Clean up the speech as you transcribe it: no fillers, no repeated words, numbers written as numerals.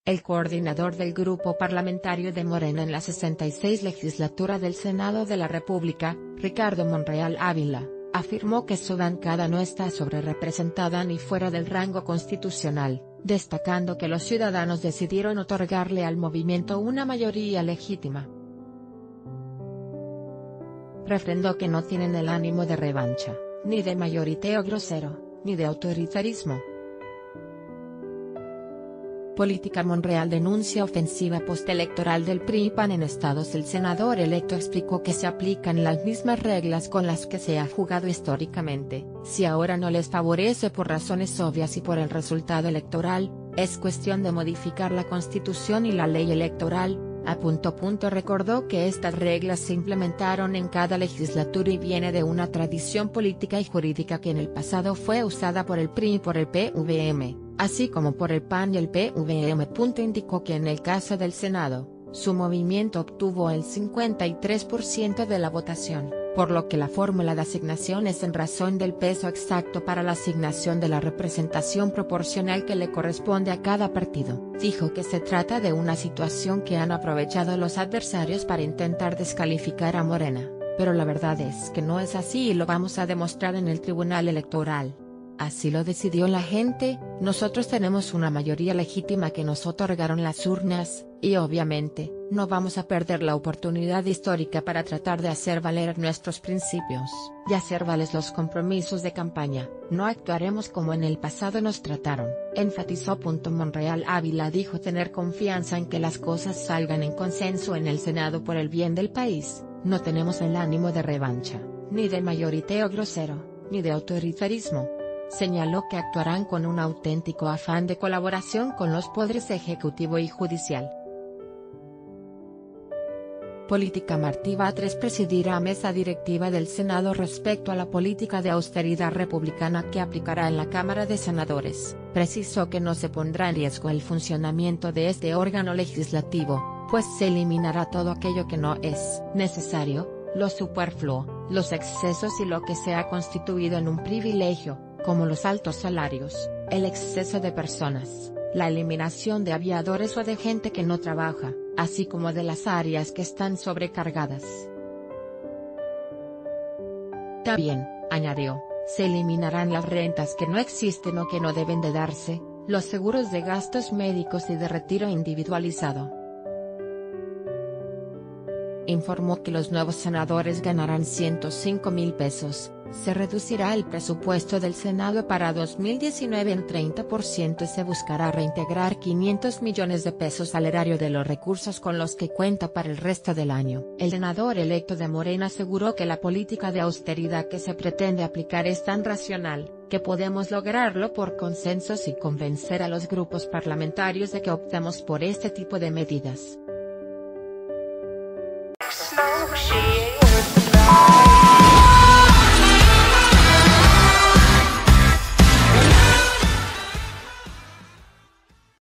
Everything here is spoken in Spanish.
El coordinador del grupo parlamentario de Morena en la 66 legislatura del Senado de la República, Ricardo Monreal Ávila, afirmó que su bancada no está sobrerepresentada ni fuera del rango constitucional, destacando que los ciudadanos decidieron otorgarle al movimiento una mayoría legítima. Refrendó que no tienen el ánimo de revancha, ni de mayoriteo grosero, ni de autoritarismo. Política Monreal denuncia ofensiva postelectoral del PRI-PAN en estados. El senador electo explicó que se aplican las mismas reglas con las que se ha jugado históricamente. Si ahora no les favorece por razones obvias y por el resultado electoral, es cuestión de modificar la Constitución y la ley electoral. Recordó que estas reglas se implementaron en cada legislatura y viene de una tradición política y jurídica que en el pasado fue usada por el PRI y por el PVM, así como por el PAN y el PVM. Indicó que en el caso del Senado, su movimiento obtuvo el 53% de la votación, por lo que la fórmula de asignación es en razón del peso exacto para la asignación de la representación proporcional que le corresponde a cada partido. Dijo que se trata de una situación que han aprovechado los adversarios para intentar descalificar a Morena, pero la verdad es que no es así y lo vamos a demostrar en el Tribunal Electoral. Así lo decidió la gente, nosotros tenemos una mayoría legítima que nos otorgaron las urnas, y obviamente, no vamos a perder la oportunidad histórica para tratar de hacer valer nuestros principios, y hacer valer los compromisos de campaña. No actuaremos como en el pasado nos trataron, enfatizó. Monreal Ávila dijo tener confianza en que las cosas salgan en consenso en el Senado por el bien del país. No tenemos el ánimo de revancha, ni de mayoriteo grosero, ni de autoritarismo. Señaló que actuarán con un auténtico afán de colaboración con los poderes ejecutivo y judicial. Política. Martí Batres presidirá mesa directiva del Senado respecto a la política de austeridad republicana que aplicará en la Cámara de Senadores. Precisó que no se pondrá en riesgo el funcionamiento de este órgano legislativo, pues se eliminará todo aquello que no es necesario, lo superfluo, los excesos y lo que se ha constituido en un privilegio, como los altos salarios, el exceso de personas, la eliminación de aviadores o de gente que no trabaja, así como de las áreas que están sobrecargadas. También, añadió, se eliminarán las rentas que no existen o que no deben de darse, los seguros de gastos médicos y de retiro individualizado. Informó que los nuevos senadores ganarán 105,000 pesos. Se reducirá el presupuesto del Senado para 2019 en 30% y se buscará reintegrar 500 millones de pesos al erario de los recursos con los que cuenta para el resto del año. El senador electo de Morena aseguró que la política de austeridad que se pretende aplicar es tan racional, que podemos lograrlo por consensos y convencer a los grupos parlamentarios de que optemos por este tipo de medidas.